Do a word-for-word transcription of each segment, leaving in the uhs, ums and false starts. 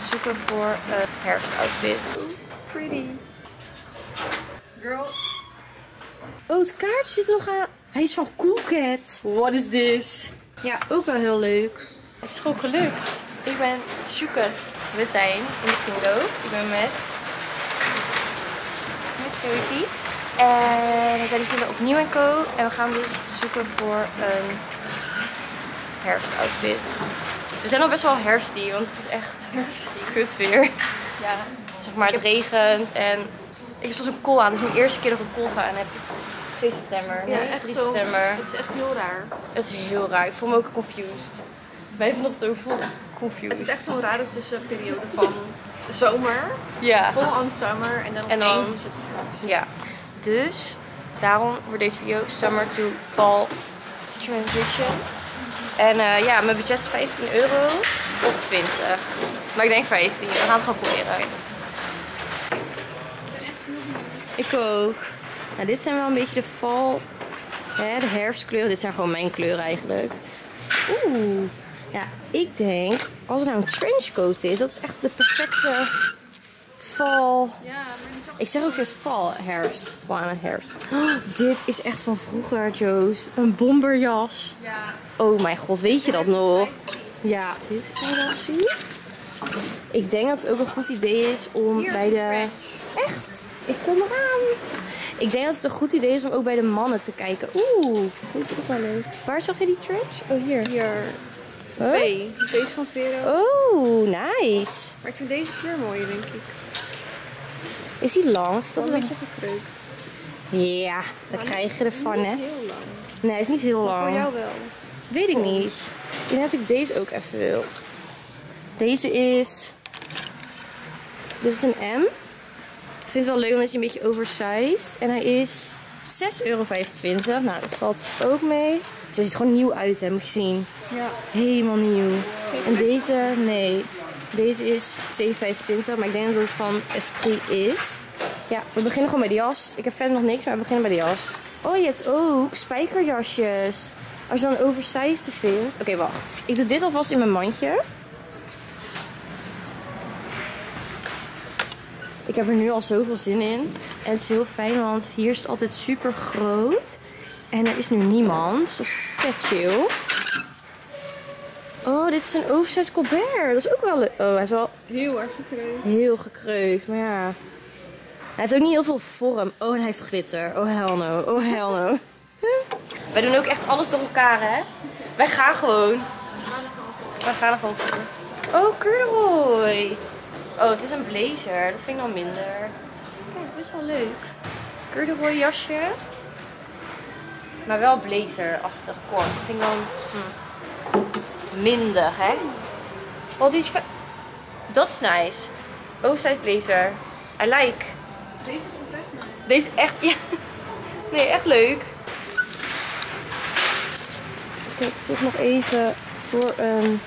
zoeken voor een herfstoutfit. Pretty. Girl. Oh, het kaartje zit er nog aan. Hij is van Cool Cat. What is this? Ja, ook wel heel leuk. Het is gewoon gelukt. Ik ben Sjoeket. We zijn in de Kingdo. Ik ben met... Met Josie. En we zijn dus nu bij Opnieuw en Co. En we gaan dus zoeken voor een herfstoutfit. We zijn al best wel herfstie, want het is echt kut weer. Ja. Zeg maar, het regent en ik heb zo'n kool aan. Het is mijn eerste keer dat ik een kooltrui aan heb. Het is twee september. Ja, Nee, echt drie zo. september. Het is echt heel raar. Het is heel raar. Ik voel me ook confused. Wij vanochtend ook voel echt confused. Het is echt zo'n rare tussenperiode van de zomer. Ja. Vol on summer en dan En dan- opeens is het herfst. Ja. Dus daarom wordt deze video Summer to Fall Transition. En uh, ja, mijn budget is vijftien euro of twintig. Maar ik denk vijftien. We gaan het gewoon proberen. Ik ook. Nou, dit zijn wel een beetje de val, hè, de herfstkleuren. Dit zijn gewoon mijn kleuren eigenlijk. Oeh. Ja, ik denk, als het nou een trenchcoat is, dat is echt de perfecte val. Ja, maar die is ook... Ik zeg ook steeds val, herfst. Gewoon aan herfst. Oh, dit is echt van vroeger, Joos. Een bomberjas. Ja. Oh mijn god, weet je dat nog? Ja, dit kan je wel zien. Ik denk dat het ook een goed idee is om Hier bij is de... een Echt? Ik kom eraan. Ik denk dat het een goed idee is om ook bij de mannen te kijken. Oeh, dit is ook wel leuk. Waar zag je die trench? Oh, hier. Hier. Huh? Twee. Deze van Vero. Oh, nice. Maar ik vind deze kleur mooier, denk ik. Is die lang? Is Dat dat is een een... beetje gekreukt. Ja, dat Maar krijg je ervan, hè? Niet heel lang. Nee, hij is niet heel Maar lang. voor jou wel. Weet ik niet. Ik denk dat ik deze ook even wil. Deze is... Dit is een M. Ik vind het wel leuk, omdat hij een beetje oversized. En hij is zes euro vijfentwintig. Nou, dat valt ook mee. Dus hij ziet gewoon nieuw uit, hè. Moet je zien. Ja. Helemaal nieuw. Geen En deze, nee. Deze is zeven vijfentwintig. Maar ik denk dat het van Esprit is. Ja, we beginnen gewoon bij de jas. Ik heb verder nog niks, maar we beginnen bij de jas. Oh, je hebt ook spijkerjasjes. Als je dan een oversized vindt. Oké, okay, wacht. Ik doe dit alvast in mijn mandje. Ik heb er nu al zoveel zin in. En het is heel fijn, want hier is het altijd super groot. En er is nu niemand. Dus dat is vet chill. Oh, dit is een oversized Colbert. Dat is ook wel leuk. Oh, hij is wel Heel erg gekreukt. heel gekreukt. Maar ja. Hij heeft ook niet heel veel vorm. Oh, en hij heeft glitter. Oh, hell no. Oh, hell no. Wij doen ook echt alles door elkaar, hè? Wij gaan gewoon. Wij gaan er gewoon voor. Oh, corduroy. Oh, het is een blazer. Dat vind ik dan minder. Kijk, best wel leuk. Corduroy jasje. Maar wel blazerachtig kort. Dat vind ik dan hm, minder, hè? Oh, die is... Dat is nice. Oversized blazer. I like. Deze is oprecht nice. Deze is echt... Ja. Nee, echt leuk. Kijk, ik zoek nog even voor een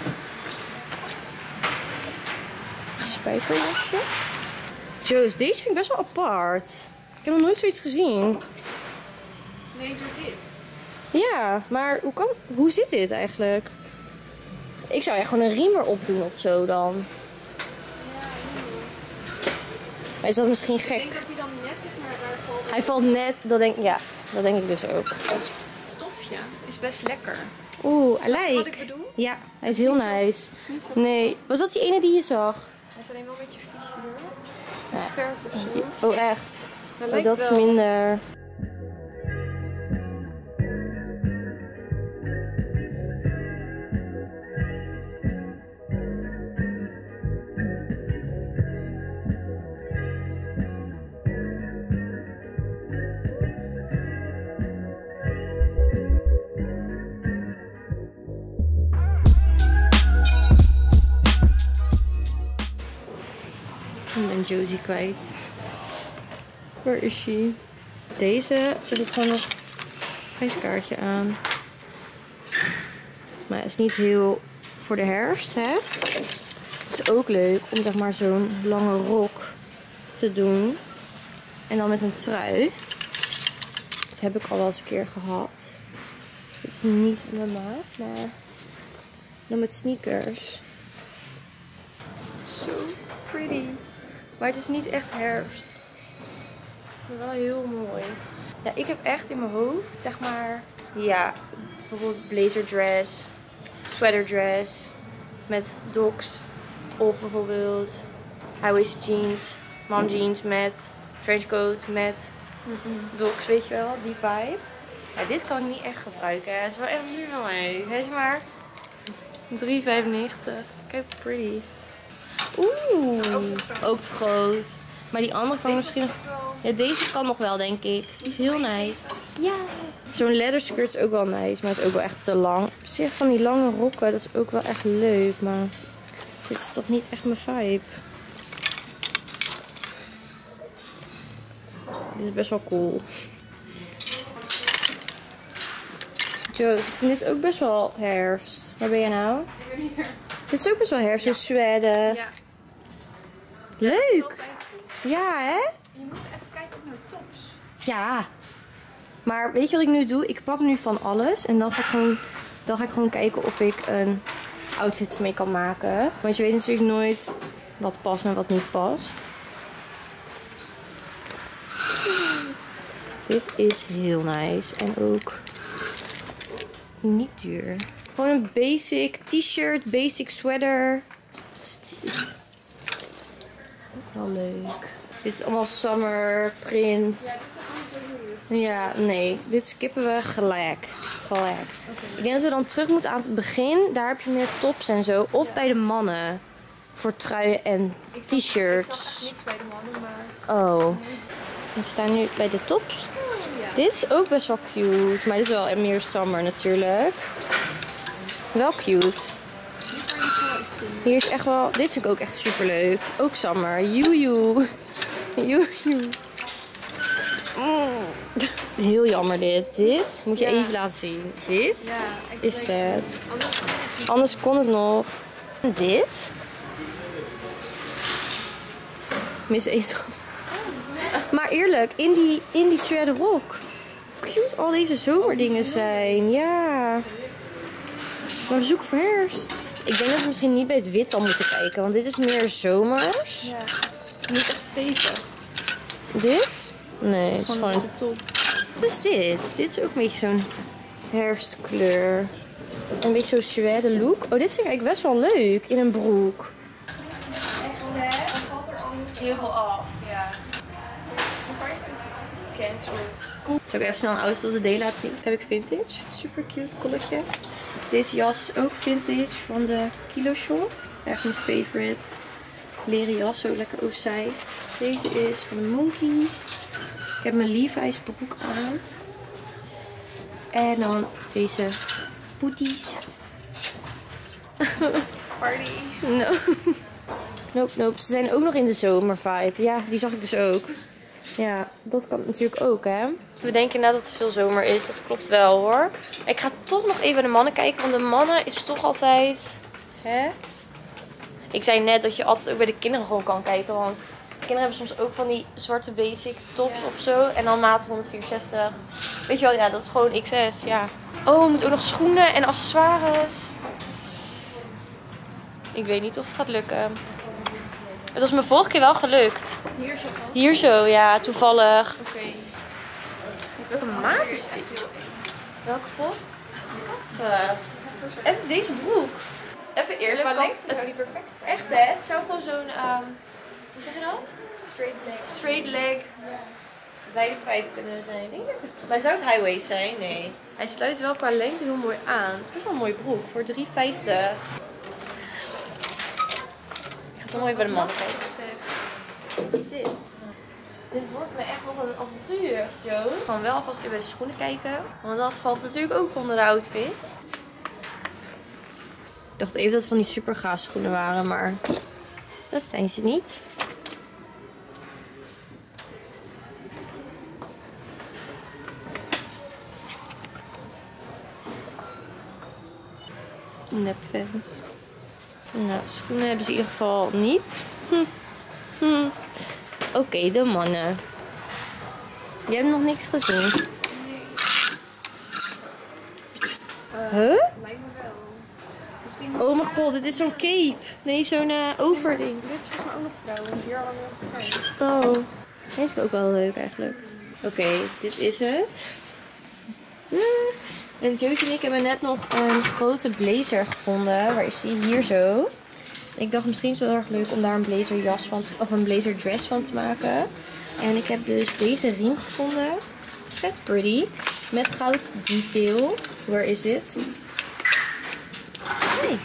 spijkerjasje. Joos, deze vind ik best wel apart. Ik heb nog nooit zoiets gezien. Nee, doe dit. Ja, maar hoe, kan, hoe zit dit eigenlijk? Ik zou echt gewoon een riem erop doen of zo dan. Maar is dat misschien Ik gek? denk dat hij dan net, zeg maar, daar valt. Hij valt net, dat denk, ja, dat denk ik dus ook. Het stofje is best lekker. Oeh, I like. Wat ik bedoel? Ja, hij is heel niet zo- nice. Het is niet zo... Nee, was dat die ene die je zag? Hij is alleen wel een beetje vies hier. Ja. Verf of zo. Oh, echt? Dat Oh, lijkt dat is wel. minder. Ik ben Josie kwijt. Waar is she? Deze, er zit gewoon nog een prijskaartje aan. Maar het is niet heel voor de herfst, hè? Het is ook leuk om zeg maar zo'n lange rok te doen. En dan met een trui. Dat heb ik al wel eens een keer gehad. Het is niet mijn maat, maar dan met sneakers. So pretty. Maar het is niet echt herfst. Maar wel heel mooi. Ja, ik heb echt in mijn hoofd, zeg maar, ja, bijvoorbeeld blazer dress, sweater dress met docs. Of bijvoorbeeld high-waisted jeans, mom jeans met trenchcoat met docs, weet je wel, die vibe. Ja, dit kan ik niet echt gebruiken. Het is wel echt super mooi. Hij is maar drie vijfennegentig. Kijk, pretty. Oeh, ook te groot. Maar die andere kan misschien nog... Ja, deze kan nog wel, denk ik. Die is heel nice. Ja. Zo'n leather skirt is ook wel nice, maar het is ook wel echt te lang. Op zich van die lange rokken, dat is ook wel echt leuk, maar dit is toch niet echt mijn vibe. Dit is best wel cool. Joe, ik vind dit ook best wel herfst. Waar ben je nou? Ik ben hier. Dit is ook best wel herfst, Ja. zo'n zweden. Ja. Leuk. Ja, hè? Je moet even kijken ook naar tops. Ja. Maar weet je wat ik nu doe? Ik pak nu van alles. En dan ga ik gewoon, dan ga ik gewoon kijken of ik een outfit mee kan maken. Want je weet natuurlijk nooit wat past en wat niet past. Dit is heel nice. En ook niet duur. Gewoon een basic t-shirt, basic sweater. Wat is dit? Ook wel leuk. Dit is allemaal summer print. Ja, dit is allemaal zo moeilijk. Ja, nee. Dit skippen we gelijk. Gelijk. Okay. Ik denk dat we dan terug moeten aan het begin. Daar heb je meer tops en zo. Of ja. bij de mannen. Voor truien en t-shirts. Ik zag echt niks bij de mannen, maar... Oh. We staan nu bij de tops. Ja. Dit is ook best wel cute. Maar dit is wel meer summer natuurlijk. Wel cute. Hier is echt wel... Dit vind ik ook echt super leuk. Ook summer. Joejoe. Joejoe. Mm. Heel jammer dit. Dit moet je Ja. even laten zien. Dit Ja, is sad. Anders kan het niet. Anders kon het nog. En dit. Mis eten. Maar eerlijk, in die, in die suède rok. Hoe cute al deze zomerdingen zijn. Ja. Maar we zoeken voor herfst. Ik denk dat we misschien niet bij het wit dan moeten kijken. Want dit is meer zomers. Ja. Niet echt stevig. Dit? Nee, het is Gewoon gewoon... de top. Wat is dit? Dit is ook een beetje zo'n herfstkleur. Een beetje zo'n suède look. Oh, dit vind ik eigenlijk best wel leuk. In een broek. Echt hè? Dan valt er al Heel veel af. Ja. Een paar is het Cancelled. Cool. Zal ik even snel een outfit op de D laten zien? Heb ik vintage. Super cute colletje. Deze jas is ook vintage van de Kilo Shop. Echt mijn favorite. Leren jas, zo lekker oversized. Deze is van de Monkey. Ik heb mijn Levi's broek aan. En dan deze booties. Party. No. Nope, nope. Ze zijn ook nog in de zomervibe. Ja, die zag ik dus ook. Ja, dat kan natuurlijk ook, hè. We denken inderdaad dat het veel zomer is. Dat klopt wel, hoor. Ik ga toch nog even naar de mannen kijken. Want de mannen is toch altijd... Hè? Ik zei net dat je altijd ook bij de kinderen gewoon kan kijken. Want kinderen hebben soms ook van die zwarte basic tops Ja. of zo. En dan maat honderdvierenzestig. Weet je wel, ja, dat is gewoon X S, ja. Oh, we moeten ook nog schoenen en accessoires. Ik weet niet of het gaat lukken. Het was me vorige keer wel gelukt. Hier zo ook. Hier zo, ja, toevallig. Oké. Welke maat is dit? Welke pop? Gadver. Even deze broek. Even eerlijk. Qua kan- lengte zou die perfect zijn. Echt hè? Het zou gewoon zo'n, um, hoe zeg je dat? Straight leg. Straight leg. Wijde pijp kunnen zijn. Denk ik dat het... Maar zou het high waist zijn? Nee. Hij sluit wel qua lengte heel mooi aan. Het is best wel een mooie broek voor drie vijftig. Ik ga toch nog even bij de man kijken. Wat is dit? Dit wordt me echt nog een avontuur, Joe. Ik ga wel alvast even bij de schoenen kijken. Want dat valt natuurlijk ook onder de outfit. Ik dacht even dat het van die super gaaf schoenen waren, maar dat zijn ze niet. Nepfans. Nou, schoenen hebben ze in ieder geval niet. Hm. Hm. Oké, okay, de mannen. Je hebt nog niks gezien. Nee. Uh, Huh? Lijkt me wel. Misschien Oh mijn god, dit is zo'n cape. Nee, zo'n uh, overding. Dit is volgens mij ook nog vrouwen. Hier allemaal nog. Oh, deze is ook wel leuk eigenlijk. Oké, okay, dit is het. En Josie en ik hebben net nog een grote blazer gevonden. Waar is die? Hier zo. Ik dacht misschien is het wel erg leuk om daar een blazerjas van te, of een blazerdress van te maken. En ik heb dus deze riem gevonden. Vet pretty. Met goud detail. Waar is dit? Kijk.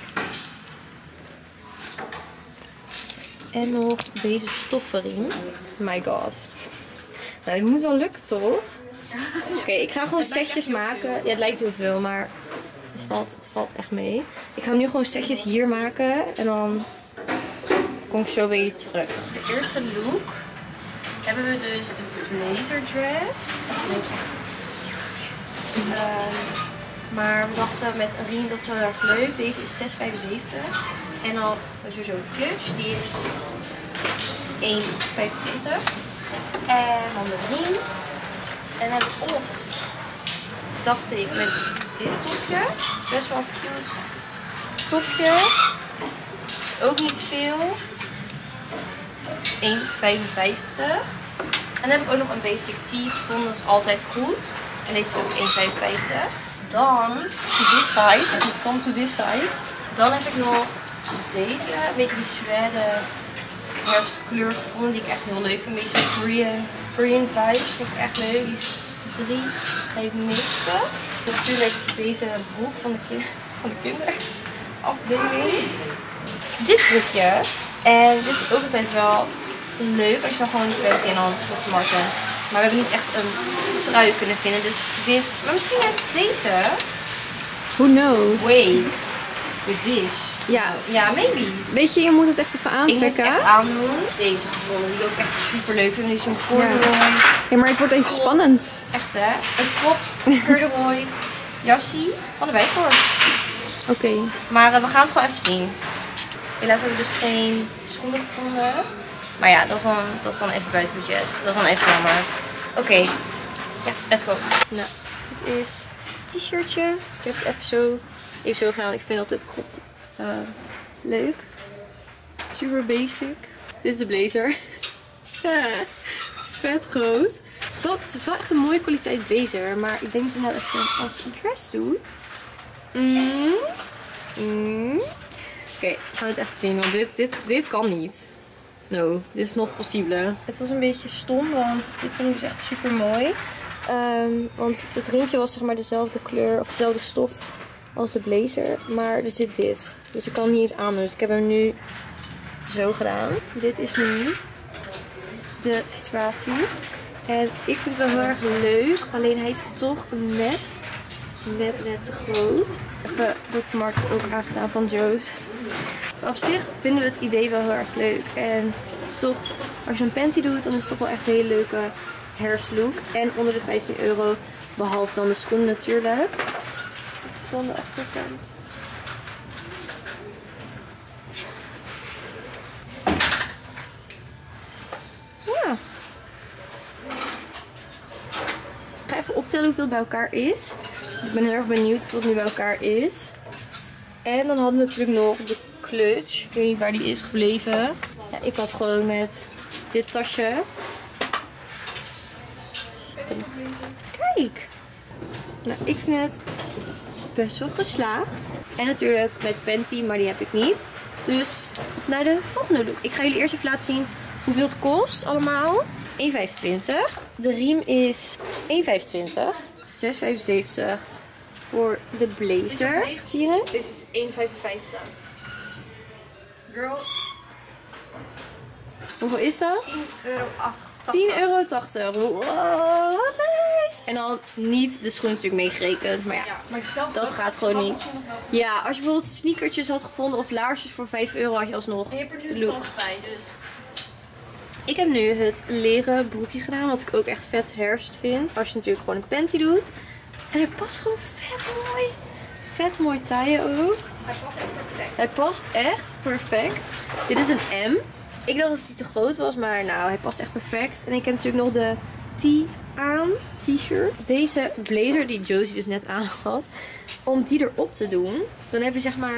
En nog deze stoffen riem. My god. Nou, dit moet wel lukken toch? Oké, okay, ik ga gewoon setjes maken. Ja, het lijkt heel veel, maar het valt, het valt echt mee. Ik ga nu gewoon setjes hier maken. En dan kom ik zo bij jullie terug. De eerste look hebben we dus de blazer dress. Dit is echt huge. Um, maar we dachten met een riem, dat is wel erg leuk. Deze is zes vijfenzeventig. En dan heb je zo'n clutch. Die is één vijfentwintig. En dan de riem. En dan of dacht ik met dit topje. Best wel cute topje. Is ook niet veel. één vijfenvijftig. En dan heb ik ook nog een basic tee gevonden. Dat is altijd goed. En deze is ook één vijfenvijftig. Dan to this side. Come to this side. Dan heb ik nog deze. Een beetje die suède herfstkleur gevonden. Die ik echt heel leuk vind. Een beetje Korean, Korean vibes. Vind ik echt leuk. Die is drie vijfennegentig. Natuurlijk deze broek van de, kind, van de kinderafdeling. Dit broekje. En dit is ook altijd wel leuk. Als je dan gewoon bent en dan op de markt bent. Maar we hebben niet echt een trui kunnen vinden. Dus dit. Maar misschien net deze. Who knows? Wait. With this. Ja. Ja, maybe. Weet je, je moet het echt even aantrekken. Ik moet het echt aandoen. Deze gevonden. Die ik ook echt super leuk vind. Die is zo'n corduroy. Ja. Ja, maar het wordt even Klopt. spannend. Echt hè. Een klopt corduroy jassie van de Bijenkorf. Oké. Okay. Maar uh, we gaan het gewoon even zien. Helaas hebben we dus geen schoenen gevonden. Maar ja, dat is dan, dat is dan even buiten budget. Dat is dan even jammer. Oké. Okay. Ja, let's go. Nou, dit is een t-shirtje. Ik heb het even zo, even zo gedaan. Ik vind dat dit klopt. Uh, leuk. Super basic. Dit is de blazer. Vet groot. Het is, wel, het is wel echt een mooie kwaliteit blazer. Maar ik denk dat ze nou echt als dress doet. Mm. Mm. Oké, okay, we gaan het even zien. Want dit, dit, dit kan niet. No, dit is not possible. Het was een beetje stom, want dit vond ik dus echt super mooi. Um, want het riempje was zeg maar dezelfde kleur of dezelfde stof als de blazer. Maar er zit dit. Dus ik kan hem niet eens aan doen. Dus ik heb hem nu zo gedaan. Dit is nu de situatie. En ik vind het wel heel erg leuk. Alleen hij is toch net, net, net te groot. Even dokter Martens ook aangedaan van Joe's. Maar op zich vinden we het idee wel heel erg leuk. En het is toch, als je een panty doet, dan is het toch wel echt een hele leuke herfstlook. En onder de vijftien euro. Behalve dan de schoenen natuurlijk. Dit is dan de achterkant. Ja. Ik ga even optellen hoeveel het bij elkaar is. Ik ben heel erg benieuwd hoeveel het nu bij elkaar is. En dan hadden we natuurlijk nog de clutch. Ik weet niet waar die is gebleven. Ja, ik had gewoon met dit tasje. Kijk. Nou, ik vind het best wel geslaagd. En natuurlijk met panty, maar die heb ik niet. Dus naar de volgende look. Ik ga jullie eerst even laten zien hoeveel het kost allemaal. één vijfentwintig. De riem is één vijfentwintig. zes vijfenzeventig voor de blazer. Zie je het? Dit is één vijfenvijftig. Girl. Hoeveel is dat? tien euro tachtig. tien euro tachtig. Wow, wat nice. En dan niet de schoen natuurlijk meegerekend. Maar ja, Ja, maar hetzelfde dat gaat gewoon niet. Ja, als je bijvoorbeeld sneakertjes had gevonden of laarsjes voor vijf euro had je alsnog Je hebt er de nu look. pas bij, dus. Ik heb nu het leren broekje gedaan, wat ik ook echt vet herfst vind. Als je natuurlijk gewoon een panty doet. En hij past gewoon vet mooi. Vet mooi taille ook. Hij past echt perfect. Hij past echt perfect. Dit is een M. Ik dacht dat hij te groot was, maar nou, hij past echt perfect. En ik heb natuurlijk nog de T aan, t-shirt. Deze blazer die Josie dus net aan had. Om die erop te doen, dan heb je zeg maar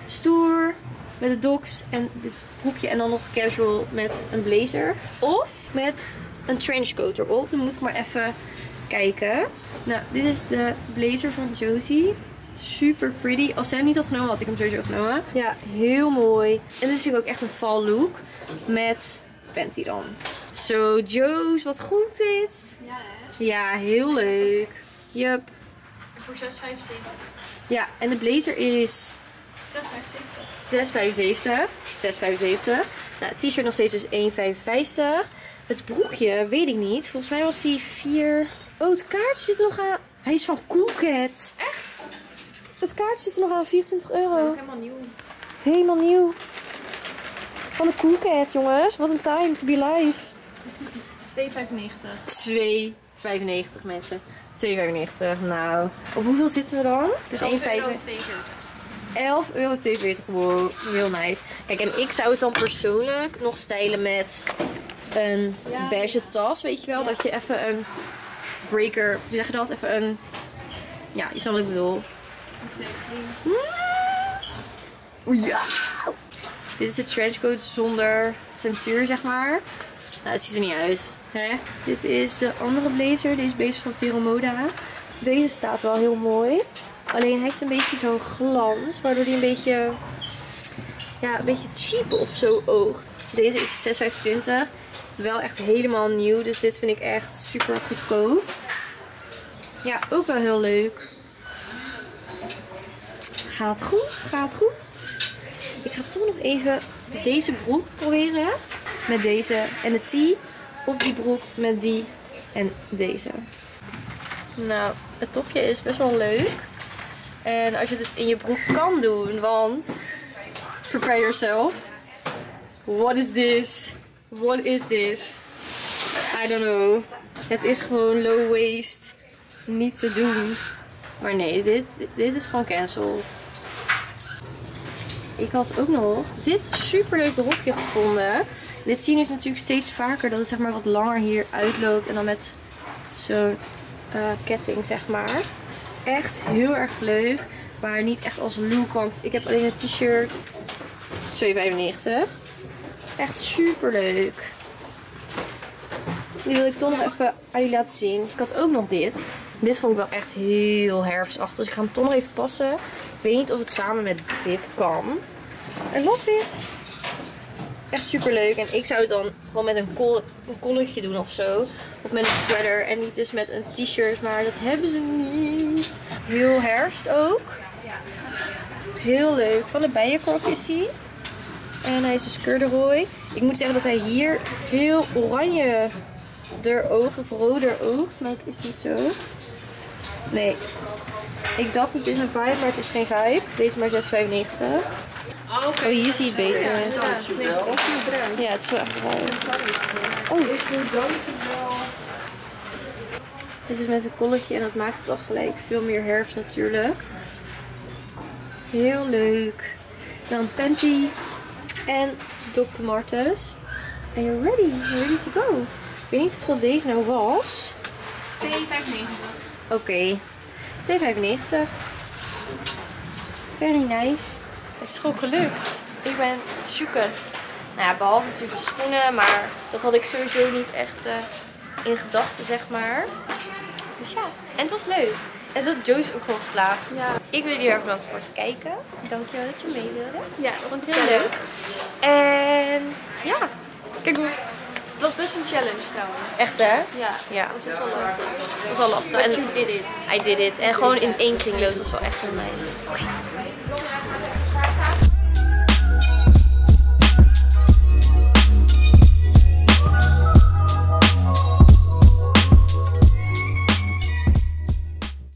stoer met de docs en dit broekje en dan nog casual met een blazer. Of met een trenchcoat erop. Dan moet ik maar even kijken. Nou, dit is de blazer van Josie. Super pretty. Als zij hem niet had genomen, had ik hem sowieso genomen. Ja, heel mooi. En dit vind ik ook echt een fall look. Met panty dan. Zo, Joes, wat goed dit. Ja, hè? Ja, heel leuk. Yup. Voor zes vijfenzeventig. Ja, en de blazer is zes vijfenzeventig. zes vijfenzeventig. zes vijfenzeventig. Nou, het t-shirt nog steeds dus één vijfenvijftig. Het broekje, weet ik niet. Volgens mij was die vier... Oh, het kaartje zit er nog aan. Hij is van Coolcat. Echt? Het kaartje zit er nog aan, vierentwintig euro. Nog helemaal nieuw. Helemaal nieuw. Van de Coolcat, jongens. Wat een time to be live. twee vijfennegentig. twee vijfennegentig mensen. twee vijfennegentig. Nou, op hoeveel zitten we dan? Dus één vijfenveertig. elf euro tweeënveertig. Wow, heel nice. Kijk, en ik zou het dan persoonlijk nog stylen met een Ja. beige tas. Weet je wel? Dat je even een breaker, of hoe zeg je dat? Even een... Ja, je snapt wat ik bedoel. Ik zeg het zien. Oeh, ja. Dit is de trenchcoat zonder centuur, zeg maar. Nou, het ziet er niet uit. Hè? Dit is de andere blazer. Deze blazer van Vero Moda. Deze staat wel heel mooi. Alleen hij heeft een beetje zo'n glans. Waardoor hij een beetje... Ja, een beetje cheap of zo oogt. Deze is zes vijfentwintig. Wel echt helemaal nieuw. Dus dit vind ik echt super goedkoop. Ja, ook wel heel leuk. Gaat goed, gaat goed. Ik ga toch nog even deze broek proberen. Met deze en de tee. Of die broek met die en deze. Nou, het topje is best wel leuk. En als je het dus in je broek kan doen. Want, prepare yourself. What is this? What is this? I don't know. Het is gewoon low waist. Niet te doen. Maar nee, dit, dit is gewoon cancelled. Ik had ook nog dit superleuk rokje gevonden. Dit zie je dus natuurlijk steeds vaker. Dat het zeg maar wat langer hier uitloopt. En dan met zo'n uh, ketting zeg maar. Echt heel erg leuk. Maar niet echt als look. Want ik heb alleen een t-shirt. twee vijfennegentig. Echt super leuk. Die wil ik toch nog even aan jullie laten zien. Ik had ook nog dit. Dit vond ik wel echt heel herfstachtig. Dus ik ga hem toch nog even passen. Ik weet niet of het samen met dit kan. I love it. Echt super leuk. En ik zou het dan gewoon met een, kol een colletje doen of zo. Of met een sweater. En niet dus met een t-shirt. Maar dat hebben ze niet. Heel herfst ook. Heel leuk. Van de Bijenkorf is hij. En hij is dus corduroy. Ik moet zeggen dat hij hier veel oranje er oogt. Of roder oogt. Maar het is niet zo. Nee. Ik dacht het is een vibe, maar het is geen vibe. Deze is maar zes vijfennegentig. Oh, hier zie je het beter. Ja, inderdaad. Nee, het is echt heel bruin. Ja, het is wel echt bruin. Oh. Dit is met een colletje en dat maakt het al gelijk veel meer herfst natuurlijk. Heel leuk. Dan panty en doctor Martens. En you're ready. You're ready to go. Ik weet niet hoeveel deze nou was. twee vijfennegentig. Oké. Okay. twee vijfennegentig. Very nice. Het is gewoon gelukt. Ik ben shooked. Nou ja, behalve natuurlijk de schoenen, maar dat had ik sowieso niet echt uh, in gedachten, zeg maar. Dus ja, en het was leuk. En zo had Joyce ook gewoon geslaagd. Ja. Ik wil jullie erg bedanken voor het kijken. Dankjewel dat je mee wilde. Ja, Ik vond het heel leuk. En ja, kijk hoe... Het was best een challenge trouwens. Echt hè? Ja, Ja. dat was best wel lastig. Dat was al lastig. But En you did it. I did it. En gewoon in één kring lopen, dat was wel echt heel nice. Oké.